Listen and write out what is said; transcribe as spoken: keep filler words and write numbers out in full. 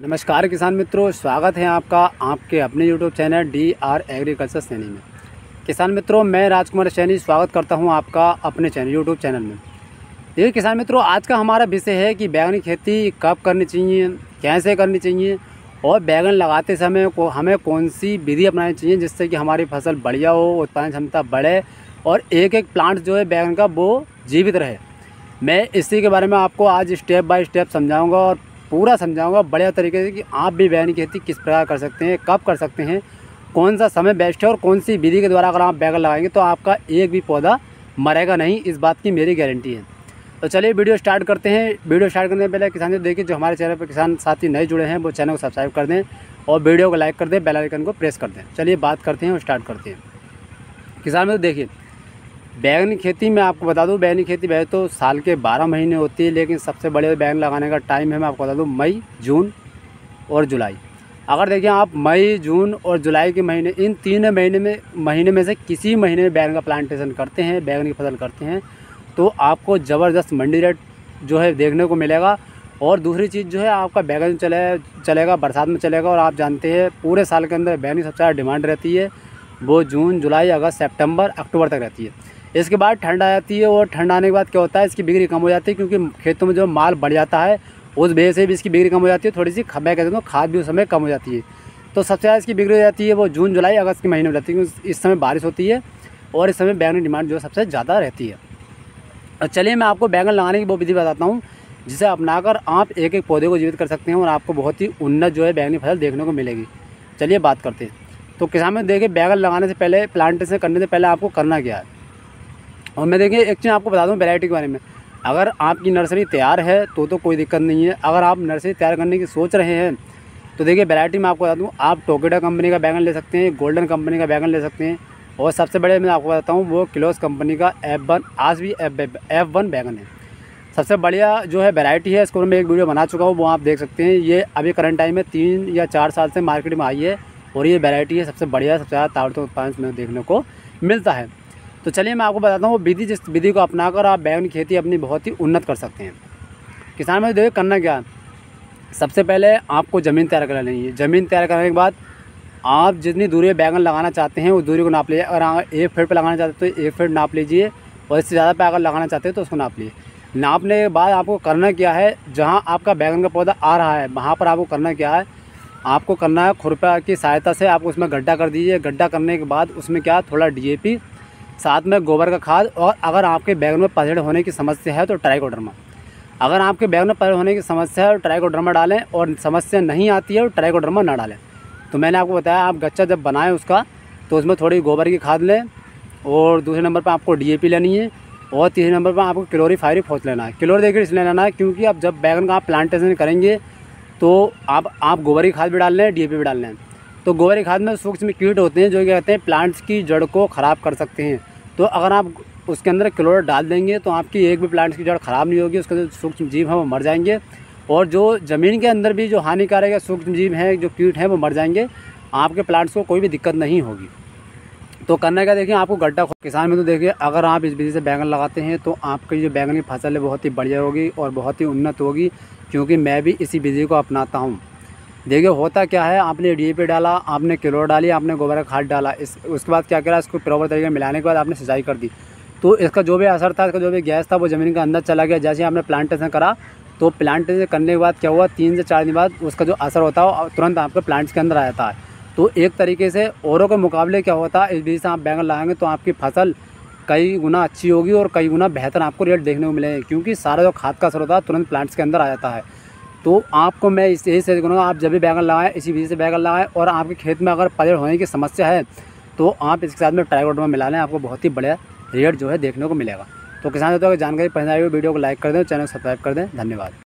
नमस्कार किसान मित्रों, स्वागत है आपका आपके अपने YouTube channel D R agriculture Saini में। किसान मित्रों, मैं राजकुमार सैनी स्वागत करता हूं आपका अपने चैनल यूट्यूब चैनल में। देखिए किसान मित्रों, आज का हमारा विषय है कि बैगन की खेती कब करनी चाहिए, कैसे करनी चाहिए और बैगन लगाते समय को हमें कौन सी विधि अपनानी चाहिए जिससे कि हमारी फसल बढ़िया हो, उत्पादन क्षमता बढ़े और एक एक प्लांट जो है बैगन का वो जीवित रहे। मैं इसी के बारे में आपको आज स्टेप बाय स्टेप समझाऊँगा और पूरा समझाऊंगा बढ़िया तरीके से कि आप भी बैगन की खेती किस प्रकार कर सकते हैं, कब कर सकते हैं, कौन सा समय बेस्ट है और कौन सी विधि के द्वारा अगर आप बैगन लगाएंगे तो आपका एक भी पौधा मरेगा नहीं, इस बात की मेरी गारंटी है। तो चलिए वीडियो स्टार्ट करते हैं। वीडियो स्टार्ट करने से पहले किसान जो देखिए, जो हमारे चैनल पर किसान साथी नए जुड़े हैं वो चैनल को सब्सक्राइब कर दें और वीडियो को लाइक कर दें, बेल आइकन को प्रेस कर दें। चलिए बात करते हैं और स्टार्ट करते हैं। किसान में तो देखिए, बैगन की खेती में आपको बता दूं, बैगन की खेती वैसे तो साल के बारह महीने होती है, लेकिन सबसे बड़े बैगन लगाने का टाइम है, मैं आपको बता दूं, मई, जून और जुलाई। अगर देखिए आप मई, जून और जुलाई के महीने, इन तीन महीने में महीने में से किसी महीने में बैगन का प्लांटेशन करते हैं, बैगन की फसल करते हैं, तो आपको ज़बरदस्त मंडी रेट जो है देखने को मिलेगा। और दूसरी चीज़ जो है, आपका बैगन चले चलेगा बरसात में चलेगा। और आप जानते हैं पूरे साल के अंदर बैगन की सबसे ज़्यादा डिमांड रहती है, वो जून, जुलाई, अगस्त, सितंबर, अक्टूबर तक रहती है। इसके बाद ठंड आ जाती है और ठंड आने के बाद क्या होता है, इसकी बिक्री कम हो जाती है क्योंकि खेतों में जो माल बढ़ जाता है उस वजह से भी इसकी बिक्री कम हो जाती है। थोड़ी सी मैं कहता हूँ खाद भी उस समय कम हो जाती है। तो सबसे ज़्यादा इसकी बिक्री हो जाती है वो जून, जुलाई, अगस्त के महीने में रहती है क्योंकि इस समय बारिश होती है और इस समय बैगन की डिमांड जो सबसे ज़्यादा रहती है। और चलिए मैं आपको बैगन लगाने की वो विधि बताता हूँ जिसे अपनाकर आप एक एक पौधे को जीवित कर सकते हैं और आपको बहुत ही उन्नत जो है बैगनी फसल देखने को मिलेगी। चलिए बात करते हैं। तो किसान में देखिए, बैगन लगाने से पहले, प्लांटेशन करने से पहले आपको करना क्या है। और मैं देखिए एक चीज़ आपको बता दूं वैरायटी के बारे में। अगर आपकी नर्सरी तैयार है तो तो कोई दिक्कत नहीं है। अगर आप नर्सरी तैयार करने की सोच रहे हैं तो देखिए वैरायटी में आपको बता दूं, आप टोकेटा कंपनी का बैगन ले सकते हैं, गोल्डन कंपनी का बैगन ले सकते हैं और सबसे बड़े मैं आपको बताता हूँ वो किलोस कंपनी का एफ वन आज भी एफ वन बैगन है। सबसे बढ़िया जो है वैरायटी है, इसको मैं एक वीडियो बना चुका हूँ, वो आप देख सकते हैं। ये अभी करंट टाइम में तीन या चार साल से मार्केट में आई है और ये वैरायटी है सबसे बढ़िया, सबसे ज़्यादा ताबड़तोड़ उत्पादन में देखने को मिलता है। तो चलिए मैं आपको बताता हूँ वो विधि, जिस विधि को अपनाकर आप बैगन की खेती अपनी बहुत ही उन्नत कर सकते हैं। किसान में देखिए करना क्या है, सबसे पहले आपको ज़मीन तैयार कर लेनी है। ज़मीन तैयार करने के बाद आप जितनी दूरी बैगन लगाना चाहते हैं उस दूरी को नाप लीजिए। अगर आप एक फीट पर लगाना चाहते हैं तो एक फीट नाप लीजिए और इससे ज़्यादा पे अगर लगाना चाहते हैं तो उसको नाप लीजिए। नापने के बाद आपको करना क्या है, जहाँ आपका बैगन का पौधा आ रहा है वहाँ पर आपको करना क्या है, आपको करना है खुरपा की सहायता से आप उसमें गड्ढा कर दीजिए। गड्ढा करने के बाद उसमें क्या, थोड़ा डी ए पी, साथ में गोबर का खाद, और अगर आपके बैगन में पतझड़ होने की समस्या है तो ट्राइकोडर्मा। अगर आपके बैगन में पतझड़ होने की समस्या है तो ट्राइकोडर्मा डालें, और समस्या नहीं आती है तो ट्राइकोडर्मा ना डालें। तो मैंने आपको बताया, आप गच्चा जब बनाएं उसका तो उसमें थोड़ी गोबर की खाद लें और दूसरे नंबर पर आपको डी ए पी लेनी है और तीसरे नंबर पर आपको क्लोरीफायरिफॉस लेना है। क्लोर देखिए इसलिए लेना है क्योंकि अब जब बैगन का आप प्लांटेशन करेंगे तो आप आप गोबर की खाद भी डाल लें, डी ए पी भी डाल लें। तो गोबर की खाद में सूक्ष्म कीट होते हैं जो क्या कहते हैं प्लांट्स की जड़ को ख़राब कर सकते हैं। तो अगर आप उसके अंदर क्लोर डाल देंगे तो आपकी एक भी प्लांट्स की जड़ ख़राब नहीं होगी, उसके जो सूक्ष्म जीव हैं वो मर जाएंगे और जो ज़मीन के अंदर भी जो हानिकारक सूक्ष्म जीव हैं, जो कीट हैं, वो मर जाएंगे। आपके प्लांट्स को कोई भी दिक्कत नहीं होगी। तो करने का देखिए, आपको गड्ढा, किसान में तो देखिए अगर आप इस विधि से बैगन लगाते हैं तो आपकी जो बैगन की फसल है बहुत ही बढ़िया होगी और बहुत ही उन्नत होगी, क्योंकि मैं भी इसी विधि को अपनाता हूँ। देखिए होता क्या है, आपने डी ए पी डाला, आपने क्लोर डाली, आपने गोबर का खाद डाला, इस उसके बाद क्या करा, इसको प्रॉपर तरीके से मिलाने के बाद आपने सिंचाई कर दी, तो इसका जो भी असर था, इसका जो भी गैस था वो ज़मीन के अंदर चला गया। जैसे आपने प्लांटेशन करा तो प्लांटेशन करने के बाद क्या हुआ, तीन से चार दिन बाद उसका जो असर होता है तुरंत आपके प्लांट्स के अंदर आ जाता है। तो एक तरीके से औरों के मुकाबले क्या होता है, इस विधि से आप बैगन लगाएंगे तो आपकी फसल कई गुना अच्छी होगी और कई गुना बेहतर आपको रिजल्ट देखने को मिलेंगे, क्योंकि सारा जो खाद का असर होता है तुरंत प्लांट्स के अंदर आ जाता है। तो आपको मैं इस यही सजेस्ट करूँगा, आप जब भी बैगन लगाएं इसी विधि से बैगन लगाएं। और आपके खेत में अगर पतझड़ होने की समस्या है तो आप इसके साथ में ट्राइकोडर्मा मिला लें, आपको बहुत ही बढ़िया रिजल्ट जो है देखने को मिलेगा। तो किसान दोस्तों, अगर जानकारी पसंद आई हो वीडियो को लाइक कर दें, चैनल को सब्सक्राइब कर दें। धन्यवाद।